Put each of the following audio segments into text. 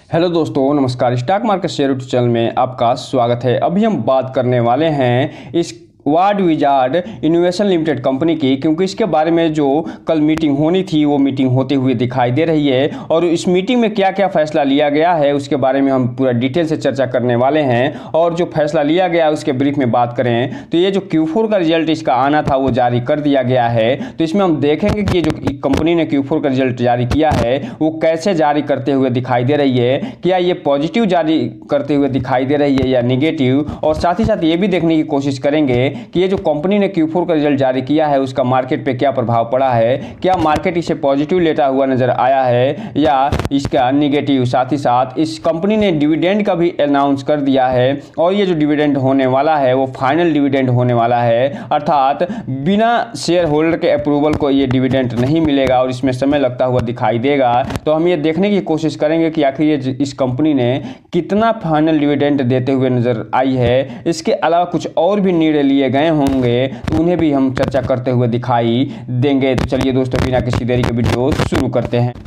Hello दोस्तों, नमस्कार। Stock market share YouTube channel में आपका स्वागत है। अभी हम बात करने वाले हैं इस Ward Wizard Innovation Limited company की, क्योंकि इसके बारे में जो कल मीटिंग होनी थी वो मीटिंग होते हुए दिखाई दे रही है। और इस मीटिंग में क्या क्या फैसला लिया गया है उसके बारे में हम पूरा डिटेल से चर्चा करने वाले हैं। और जो फैसला लिया गया उसके ब्रीफ में बात करें तो ये जो Q4 का रिजल्ट इसका आना था वो जारी कर दिया गया है। तो इसमें हम देखेंगे कि जो कंपनी ने Q4 का रिजल्ट जारी किया है वो कैसे जारी करते हुए दिखाई दे रही है, क्या ये पॉजिटिव जारी करते हुए दिखाई दे रही है या निगेटिव। और साथ ही साथ ये भी देखने की कोशिश करेंगे कि ये जो कंपनी ने Q4 का रिजल्ट जारी किया है उसका मार्केट पे क्या प्रभाव पड़ा है, क्या मार्केट इसे पॉजिटिव लेता हुआ नजर आया है या इसका निगेटिव। साथ ही साथ इस कंपनी ने डिविडेंड का भी अनाउंस कर दिया है और ये जो डिविडेंड होने वाला है वो फाइनल डिविडेंड होने वाला है, अर्थात बिना शेयर होल्डर के अप्रूवल को ये डिविडेंड नहीं मिलेगा और इसमें समय लगता हुआ दिखाई देगा। तो हम ये देखने की कोशिश करेंगे कि आखिर ये इस कंपनी ने कितना फाइनल डिविडेंड देते हुए नजर आई है। इसके अलावा कुछ और भी निर्णय लिए गए होंगे तो उन्हें भी हम चर्चा करते हुए दिखाई देंगे। तो चलिए दोस्तों, बिना किसी देरी के वीडियो शुरू करते हैं।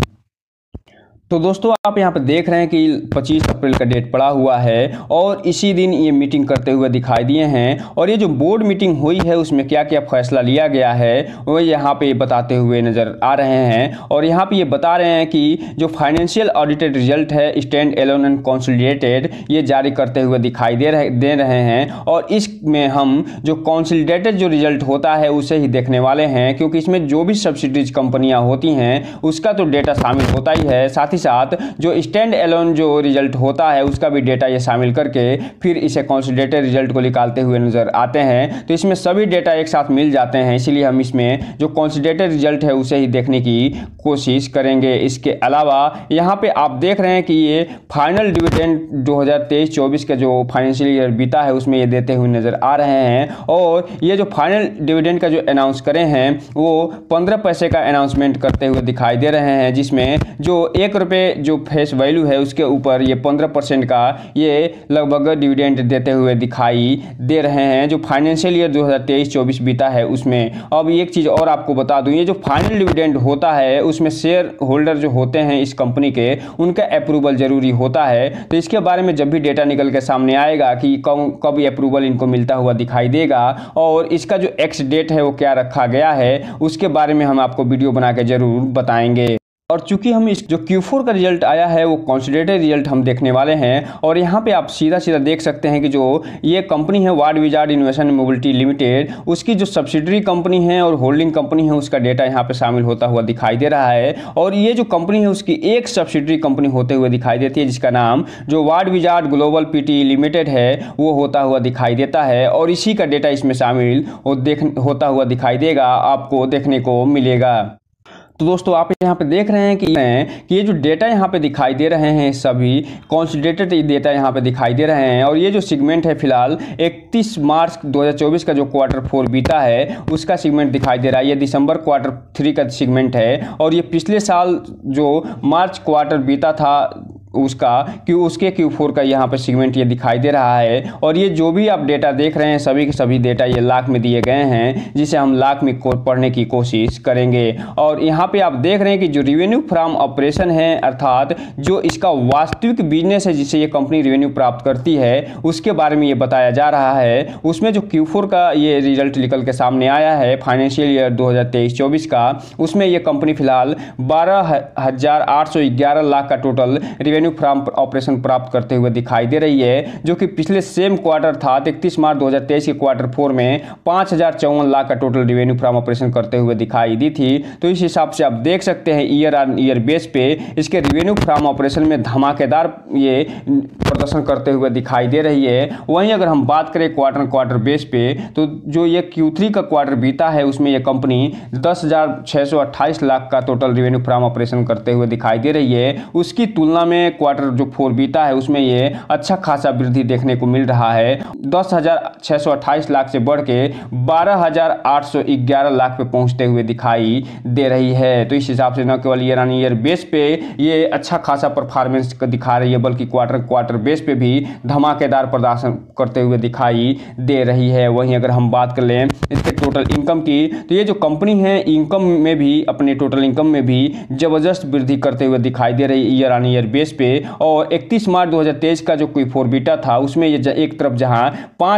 तो दोस्तों, आप यहाँ पर देख रहे हैं कि 25 अप्रैल का डेट पड़ा हुआ है और इसी दिन ये मीटिंग करते हुए दिखाई दिए हैं। और ये जो बोर्ड मीटिंग हुई है उसमें क्या क्या फैसला लिया गया है वो यहाँ पे बताते हुए नज़र आ रहे हैं। और यहाँ पे ये बता रहे हैं कि जो फाइनेंशियल ऑडिटेड रिजल्ट है स्टैंड एलोन एंड कंसोलिडेटेड ये जारी करते हुए दिखाई दे रहे हैं। और इसमें हम जो कंसोलिडेटेड जो रिजल्ट होता है उसे ही देखने वाले हैं, क्योंकि इसमें जो भी सब्सिडीज कंपनियाँ होती हैं उसका तो डेटा शामिल होता ही है, साथ ही साथ जो स्टैंड एलोन जो रिजल्ट होता है उसका भी डेटा ये शामिल करके फिर इसे कंसोलिडेटेड रिजल्ट को निकालते हुए नजर आते हैं। तो इसमें सभी डेटा एक साथ मिल जाते हैं, इसीलिए हम इसमें जो कंसोलिडेटेड रिजल्ट है उसे ही देखने की कोशिश करेंगे। इसके अलावा यहाँ पे आप देख रहे हैं कि ये फाइनल डिविडेंड 2023-24 का जो फाइनेंशियल ईयर बीता है उसमें ये देते हुए नजर आ रहे हैं। और ये जो फाइनल डिविडेंड का जो अनाउंस करे हैं वो 15 पैसे का अनाउंसमेंट करते हुए दिखाई दे रहे हैं, जिसमें जो ₹1 जो फेस वैल्यू है उसके ऊपर ये 15% का ये लगभग डिविडेंड देते हुए दिखाई दे रहे हैं जो फाइनेंशियल ईयर 2023-24 बीता है उसमें। अब एक चीज़ और आपको बता दूं, ये जो फाइनल डिविडेंड होता है उसमें शेयर होल्डर जो होते हैं इस कंपनी के उनका अप्रूवल जरूरी होता है। तो इसके बारे में जब भी डेटा निकल के सामने आएगा कि कब ये अप्रूवल इनको मिलता हुआ दिखाई देगा और इसका जो एक्स डेट है वो क्या रखा गया है उसके बारे में हम आपको वीडियो बना के जरूर बताएंगे। और चूंकि हम इस जो Q4 का रिजल्ट आया है वो कंसोलिडेटेड रिजल्ट हम देखने वाले हैं। और यहाँ पे आप सीधा सीधा देख सकते हैं कि जो ये कंपनी है Ward Wizard Innovation Mobility Limited उसकी जो सब्सिडरी कंपनी है और होल्डिंग कंपनी है उसका डेटा यहाँ पे शामिल होता हुआ दिखाई दे रहा है। और ये जो कंपनी है उसकी एक सब्सिडरी कंपनी होते हुए दिखाई देती है जिसका नाम जो Ward Wizard Global PT Limited है वो होता हुआ दिखाई देता है। और इसी का डेटा इसमें शामिल होता हुआ दिखाई देगा, आपको देखने को मिलेगा। तो दोस्तों, आप यहाँ पे देख रहे हैं कि ये जो डेटा यहाँ पे दिखाई दे रहे हैं सभी कंसोलिडेटेड डेटा यहाँ पे दिखाई दे रहे हैं। और ये जो सेगमेंट है फिलहाल 31 मार्च 2024 का जो Q4 बीता है उसका सेगमेंट दिखाई दे रहा है। ये दिसंबर Q3 का सेगमेंट है और ये पिछले साल जो मार्च क्वार्टर बीता था उसके Q4 का यहाँ पे सेगमेंट ये दिखाई दे रहा है। और ये जो भी आप डेटा देख रहे हैं सभी के सभी डेटा ये लाख में दिए गए हैं, जिसे हम लाख में पढ़ने की कोशिश करेंगे। और यहाँ पे आप देख रहे हैं कि जो रेवेन्यू फ्रॉम ऑपरेशन है अर्थात जो इसका वास्तविक बिजनेस है जिससे ये कंपनी रेवेन्यू प्राप्त करती है उसके बारे में ये बताया जा रहा है। उसमें जो Q4 का ये रिजल्ट निकल के सामने आया है फाइनेंशियल ईयर 2023-24 का, उसमें ये कंपनी फिलहाल 12,811 लाख का टोटल रेवेन्यू फ्रॉम ऑपरेशन प्राप्त करते हुए दिखाई दे रही है, जो कि पिछले सेम क्वार्टर था 31 मार्च 2023 के Q4 में 5,054 लाख का टोटल रेवेन्यू फ्रॉम ऑपरेशन करते हुए दिखाई दी थी। तो इस हिसाब से आप देख सकते हैं ईयर ऑन ईयर बेस पे इसके रेवेन्यू फ्रॉम ऑपरेशन में धमाकेदार ये प्रदर्शन करते हुए दिखाई दे रही है। वहीं अगर हम बात करें क्वार्टर बेस पे तो जो ये Q3 का क्वार्टर बीता है उसमें ये कंपनी 10,628 लाख का टोटल रेवेन्यू फ्रॉम ऑपरेशन करते हुए दिखाई दे रही है। उसकी तुलना में Q4 बीता है उसमें ये अच्छा खासा वृद्धि देखने को मिल रहा है। 10,628 लाख से बढ़ के 12,811 लाख पे पहुंचते हुए दिखाई दे रही है। तो इस हिसाब से न केवल ईयर ऑन ईयर बेस पे ये अच्छा खासा परफॉर्मेंस दिखा रही है बल्कि क्वार्टर बेस पे भी धमाकेदार प्रदर्शन करते हुए दिखाई दे रही है। वहीं अगर हम बात कर लें इसके टोटल इनकम की, तो ये जो कंपनी है इनकम में भी, अपने टोटल इनकम में भी जबरदस्त वृद्धि करते हुए दिखाई दे रही है ईयर ऑन ईयर बेस पे। और 31 मार्च 2023 का जो Q4 बीटा था उसमें ये एक तरफ जहां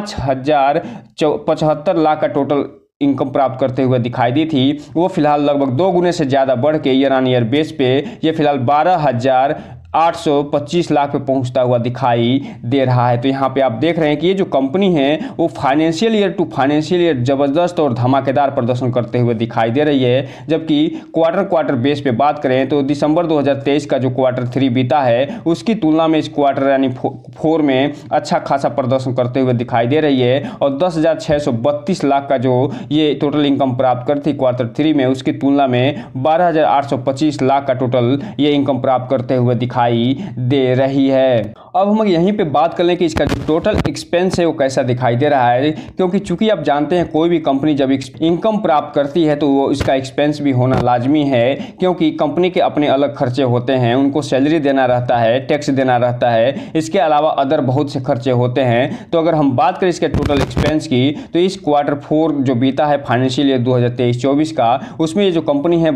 5,075 लाख का टोटल इनकम प्राप्त करते हुए दिखाई दी थी, वो फिलहाल लगभग 2 गुने से ज़्यादा बढ़ के ईयर ऑन ईयर बेस पे ये फिलहाल 12,825 लाख पे पहुंचता हुआ दिखाई दे रहा है। तो यहाँ पे आप देख रहे हैं कि ये जो कंपनी है वो financial year to financial year जबरदस्त और धमाकेदार प्रदर्शन करते हुए दिखाई दे रही है। जबकि क्वार्टर बेस पे बात करें तो दिसंबर 2023 का जो Q3 बीता है उसकी तुलना में इस क्वार्टर यानी 4 में अच्छा खासा प्रदर्शन करते हुए दिखाई दे रही है। और 10,632 लाख का जो ये टोटल इनकम प्राप्त करती Q3 में, उसकी तुलना में 12,825 लाख का टोटल ये इनकम प्राप्त करते हुए दिखाई दे रही है। अब हम यहीं पे बात कर लें कि इसका जो टोटल एक्सपेंस है वो कैसा दिखाई दे रहा है, क्योंकि चूंकि आप जानते हैं कोई भी कंपनी जब इनकम प्राप्त करती है तो वो इसका एक्सपेंस भी होना लाजमी है, क्योंकि कंपनी के अपने अलग खर्चे होते हैं, उनको सैलरी देना रहता है, टैक्स देना रहता है, इसके अलावा अदर बहुत से खर्चे होते हैं। तो अगर हम बात करें इसके टोटल एक्सपेंस की, तो इस Q4 जो बीता है फाइनेंशियल ईयर 2023-24 का, उसमें ये जो कंपनी है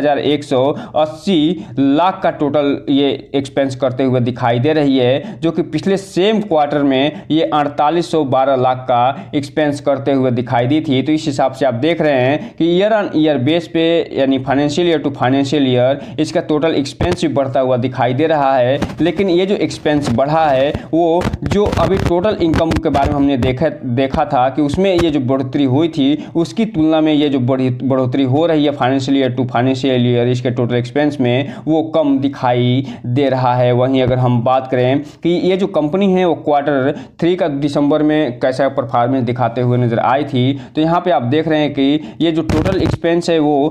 12,180 लाख का टोटल ये एक्सपेंस करते हुए दिखाई दे रही है, जो कि पिछले सेम क्वार्टर में ये 4812 लाख का एक्सपेंस करते हुए दिखाई दी थी। तो इस हिसाब से आप देख रहे हैं कि ईयर ऑन ईयर बेस पे यानी financial year to financial year इसका टोटल एक्सपेंस भी बढ़ता हुआ दिखाई दे रहा है। लेकिन ये जो एक्सपेंस बढ़ा है वो जो अभी टोटल इनकम के बारे में हमने देखा था कि उसमें ये जो बढ़ोतरी हुई थी उसकी तुलना में ये जो बढ़ोतरी हो रही है financial year to financial year इसके टोटल एक्सपेंस में, वो कम दिखाई दे रहा है। वहीं अगर हम बात करें कि ये जो कंपनी है वो Q3 का दिसंबर में कैसा परफॉर्मेंस दिखाते हुए नजर आई थी, तो यहाँ पे आप देख रहे हैं कि ये जो टोटल एक्सपेंस है वो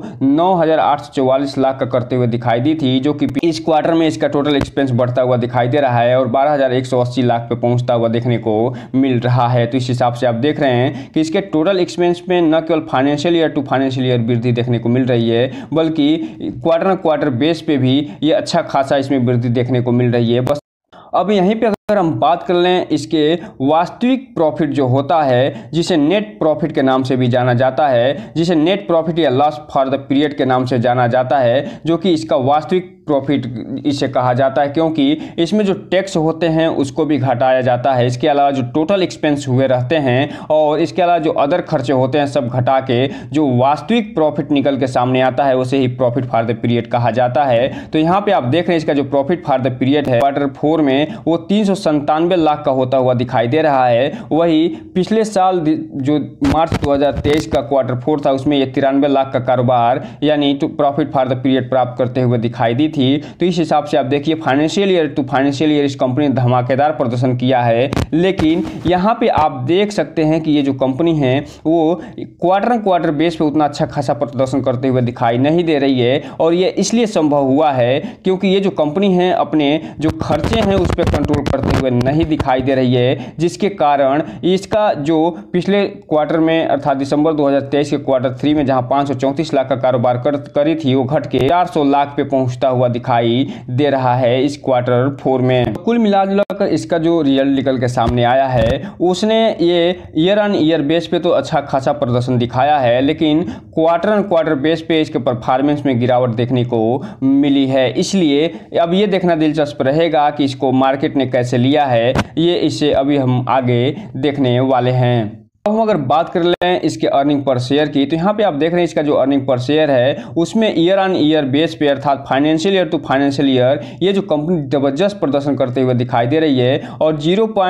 9,844 लाख का करते हुए दिखाई दी थी, जो कि इस क्वार्टर में इसका टोटल एक्सपेंस बढ़ता हुआ दिखाई दे रहा है और 12,180 लाख पे पहुंचता हुआ देखने को मिल रहा है। तो इस हिसाब से आप देख रहे हैं कि इसके टोटल एक्सपेंस में न केवल financial year to financial year वृद्धि देखने को मिल रही है, बल्कि क्वार्टर बेस पे भी ये अच्छा खासा इसमें वृद्धि देखने को मिल रही है। बस अब यहीं पे अगर हम बात कर लें इसके वास्तविक प्रॉफिट जो होता है, जिसे नेट प्रॉफिट के नाम से भी जाना जाता है, जिसे नेट प्रॉफिट या लॉस फॉर द पीरियड के नाम से जाना जाता है, जो कि इसका वास्तविक प्रॉफिट इसे कहा जाता है, क्योंकि इसमें जो टैक्स होते हैं उसको भी घटाया जाता है। इसके अलावा जो टोटल एक्सपेंस हुए रहते हैं और इसके अलावा जो अदर खर्चे होते हैं सब घटा के जो वास्तविक प्रॉफिट निकल के सामने आता है उसे ही प्रॉफिट फॉर द पीरियड कहा जाता है। तो यहाँ पे आप देख रहे हैं इसका जो प्रॉफिट फॉर द पीरियड है Q4 में वो 397 लाख का होता हुआ दिखाई दे रहा है। वही पिछले साल जो मार्च 2023 का Q4 था उसमें ये 93 लाख का कारोबार यानी प्रॉफिट फॉर द पीरियड प्राप्त करते हुए दिखाई दी थी। तो इस हिसाब से आप देखिए financial year to financial year इस कंपनी ने धमाकेदार प्रदर्शन किया है। लेकिन यहाँ पे आप देख सकते हैं कि ये जो कंपनी है वो क्वार्टर बेस पे उतना अच्छा खासा प्रदर्शन करते हुए दिखाई नहीं दे रही है, और ये इसलिए संभव हुआ है क्योंकि ये जो कंपनी है अपने जो खर्चे हैं उस पर कंट्रोल करते हुए नहीं दिखाई दे रही है, जिसके कारण इसका जो पिछले क्वार्टर में अर्थात दिसंबर 2023 के Q3 में जहां 534 लाख का कारोबार करी थी वो घट के 400 लाख पे पहुंचता हुआ दिखाई दे रहा है इस Q4 में। कुल मिलाजुलाकर इसका जो रिजल्ट निकल के सामने आया है उसने ये ईयर ऑन ईयर बेस पे तो अच्छा खासा प्रदर्शन दिखाया है, लेकिन क्वार्टर बेस पे इसके परफॉर्मेंस में गिरावट देखने को मिली है। इसलिए अब ये देखना दिलचस्प रहेगा कि इसको मार्केट ने कैसे लिया है, ये इसे अभी हम आगे देखने वाले हैं। अब हम अगर बात कर लें इसके अर्निंग पर शेयर की, तो यहाँ पे आप देख रहे हैं इसका जो अर्निंग पर शेयर है उसमें ईयर ऑन ईयर बेस पे अर्थात financial year to financial year ये जो कंपनी जबरदस्त प्रदर्शन करते हुए दिखाई दे रही है और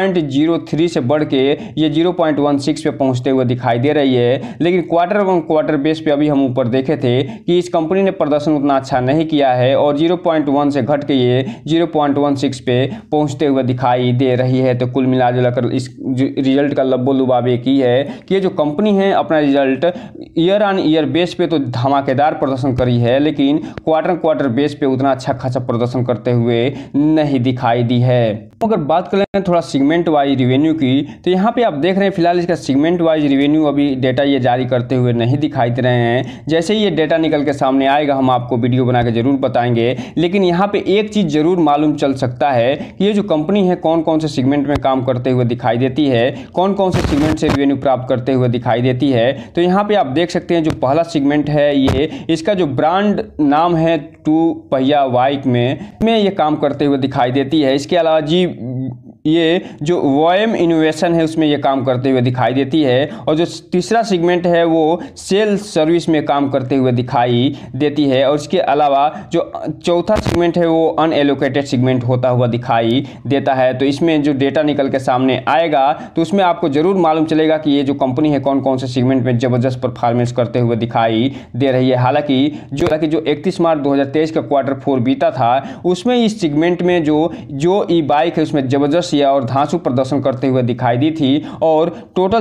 0.03 से बढ़ के ये 0.16 पे पहुंचते हुए दिखाई दे रही है। लेकिन क्वार्टर बेस पे अभी हम ऊपर देखे थे कि इस कंपनी ने प्रदर्शन उतना अच्छा नहीं किया है और 0.1 से घट के ये 0.16 पे पहुँचते हुए दिखाई दे रही है। तो कुल मिलाजुलाकर इस रिजल्ट का लब्बो लुबाब एक ही है है कि ये जो कंपनी है अपना result year on year base पे तो धमाकेदार प्रदर्शन करी है, लेकिन क्वार्टर बेस पे उतना अच्छा खासा प्रदर्शन करते हुए नहीं दिखाई दी है। अगर बात करें थोड़ा सेगमेंट वाइज रिवेन्यू की, तो यहाँ पे आप देख रहे हैं फिलहाल इसका सेगमेंट वाइज रिवेन्यू अभी डेटा ये जारी करते हुए नहीं दिखाई दे रहे हैं। जैसे ही ये डेटा निकल के सामने आएगा हम आपको वीडियो बना के जरूर बताएंगे। लेकिन यहाँ पे एक चीज़ जरूर मालूम चल सकता है कि ये जो कंपनी है कौन कौन से सेगमेंट में काम करते हुए दिखाई देती है, कौन कौन से सेगमेंट से रिवेन्यू प्राप्त करते हुए दिखाई देती है। तो यहाँ पे आप देख सकते हैं जो पहला सेगमेंट है ये, इसका जो ब्रांड नाम है 2 पहिया बाइक में ये काम करते हुए दिखाई देती है। इसके अलावा ये जो वॉयम इनोवेशन है उसमें ये काम करते हुए दिखाई देती है। और जो तीसरा सेगमेंट है वो सेल्स सर्विस में काम करते हुए दिखाई देती है। और इसके अलावा जो चौथा सेगमेंट है वो अनएलोकेटेड सेगमेंट होता हुआ दिखाई देता है। तो इसमें जो डेटा निकल के सामने आएगा तो उसमें आपको जरूर मालूम चलेगा कि ये जो कंपनी है कौन कौन से सेगमेंट में जबरदस्त परफॉर्मेंस करते हुए दिखाई दे रही है। हालांकि जो 31 मार्च 2023 का क्वार्टर 4 बीता था उसमें इस सेगमेंट में जो ई बाइक है उसमें जबरदस्त और धांसू प्रदर्शन करते हुए दिखाई दी थी और टोटल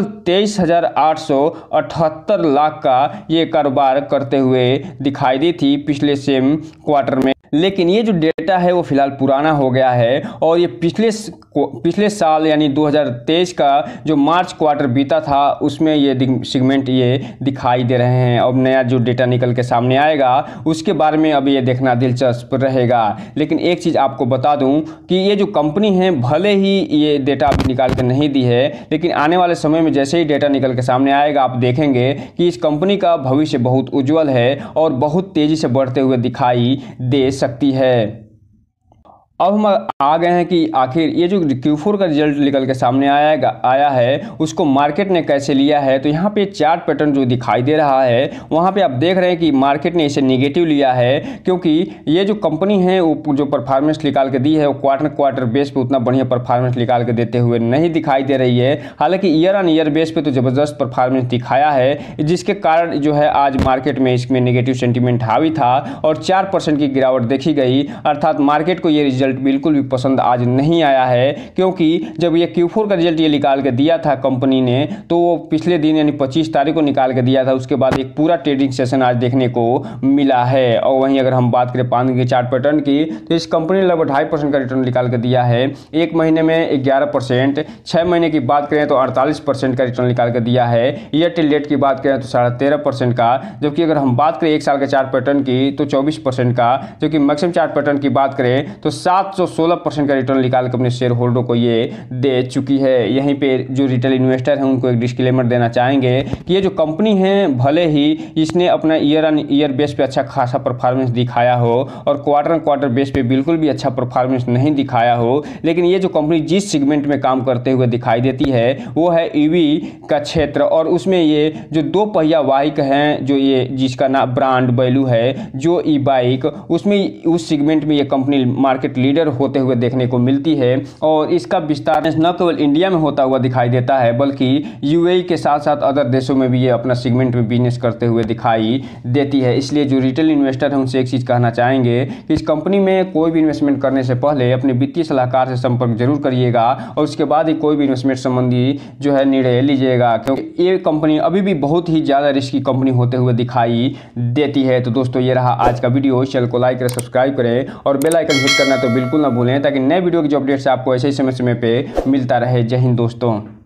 23,878 लाख का ये कारोबार करते हुए दिखाई दी थी पिछले सेम क्वार्टर में। लेकिन ये जो डेटा है वो फिलहाल पुराना हो गया है और ये पिछले साल यानी 2023 का जो मार्च क्वार्टर बीता था उसमें ये सेगमेंट ये दिखाई दे रहे हैं। अब नया जो डेटा निकल के सामने आएगा उसके बारे में अब ये देखना दिलचस्प रहेगा। लेकिन एक चीज़ आपको बता दूं कि ये जो कंपनी है भले ही ये डेटा अभी निकाल के नहीं दी है, लेकिन आने वाले समय में जैसे ही डेटा निकल के सामने आएगा आप देखेंगे कि इस कंपनी का भविष्य बहुत उज्जवल है और बहुत तेज़ी से बढ़ते हुए दिखाई दे सकती है। अब हम आ गए हैं कि आखिर ये जो Q4 का रिजल्ट निकल के सामने आया है उसको मार्केट ने कैसे लिया है। तो यहाँ पे चार्ट पैटर्न जो दिखाई दे रहा है वहाँ पे आप देख रहे हैं कि मार्केट ने इसे नेगेटिव लिया है, क्योंकि ये जो कंपनी है वो जो परफॉर्मेंस निकाल के दी है वो क्वार्टर बेस पे उतना बढ़िया परफॉर्मेंस निकाल के देते हुए नहीं दिखाई दे रही है। हालांकि ईयर ऑन ईयर बेस पे तो ज़बरदस्त परफॉर्मेंस दिखाया है, जिसके कारण जो है आज मार्केट में इसमें नेगेटिव सेंटीमेंट हावी था और 4% की गिरावट देखी गई। अर्थात मार्केट को ये रिजल्ट बिल्कुल भी पसंद आज नहीं आया है, क्योंकि जब ये Q4 का रिजल्ट ये निकाल के दिया था कंपनी ने तो वो पिछले दिन यानी 25 तारीख को निकाल के दिया था। उसके बाद एक पूरा ट्रेडिंग सेशन आज देखने को मिला है। और वहीं अगर हम बात करें 5 दिन के चार्ट पैटर्न की तो इस कंपनी ने लगभग 2.5% का रिटर्न निकाल के दिया है। एक महीने में 11%, 6 महीने की बात करें तो 48% का रिटर्न निकाल के दिया है। ईयर टिल डेट की बात करें तो 13.5% का, जबकि अगर हम बात करें 1 साल के चार्ट पैटर्न की तो 24% का, जबकि मैक्सिमम चार्ट पैटर्न की बात करें तो 716% का रिटर्न निकाल के अपने शेयर होल्डर को ये दे चुकी है। यहीं पे जो रिटेल इन्वेस्टर हैं उनको एक डिस्क्लेमर देना चाहेंगे कि ये जो कंपनी है भले ही इसने अपना ईयर ऑन ईयर बेस पे अच्छा खासा परफॉर्मेंस दिखाया हो और क्वार्टर बेस पे बिल्कुल भी अच्छा परफॉर्मेंस नहीं दिखाया हो, लेकिन ये जो कंपनी जिस सेगमेंट में काम करते हुए दिखाई देती है वो है ईवी का क्षेत्र। और उसमें ये जो 2 पहिया बाइक हैं जो ये जिसका ना ब्रांड वैल्यू है जो ई बाइक, उसमें उस सेगमेंट में ये कंपनी मार्केट लीडर होते हुए देखने को मिलती है। और इसका विस्तार न केवल इंडिया में होता हुआ दिखाई देता है बल्कि यूएई के साथ साथ अदर देशों में भी ये अपना सेगमेंट में बिजनेस करते हुए दिखाई देती है। इसलिए जो रिटेल इन्वेस्टर हैं उनसे एक चीज़ कहना चाहेंगे कि इस कंपनी में कोई भी इन्वेस्टमेंट करने से पहले अपने वित्तीय सलाहकार से संपर्क जरूर करिएगा और उसके बाद ही कोई भी इन्वेस्टमेंट संबंधी जो है निर्णय लीजिएगा, क्योंकि ये कंपनी अभी भी बहुत ही ज़्यादा रिस्की कंपनी होते हुए दिखाई देती है। तो दोस्तों ये रहा आज का वीडियो। चैनल को लाइक करें, सब्सक्राइब करें और बेल आइकन हिट करना तो बिल्कुल ना भूलें, ताकि नए वीडियो की जो अपडेट्स आपको ऐसे ही समय पे मिलता रहे। जय हिंद दोस्तों।